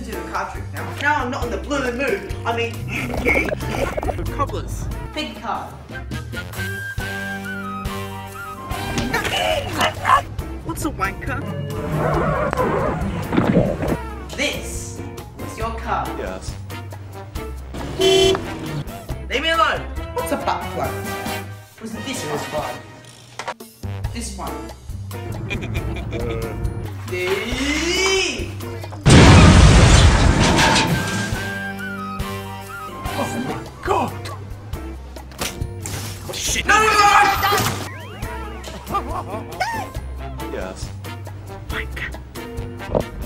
do a card trick now. Now I'm not in the blue mood. I mean, Cobblers. pick a card. What's a wanker? This is your card. Yes. Leave me alone. What's a butt plug? Was it this one? This one. Oh my god! Oh shit! No! Yes. Wanker.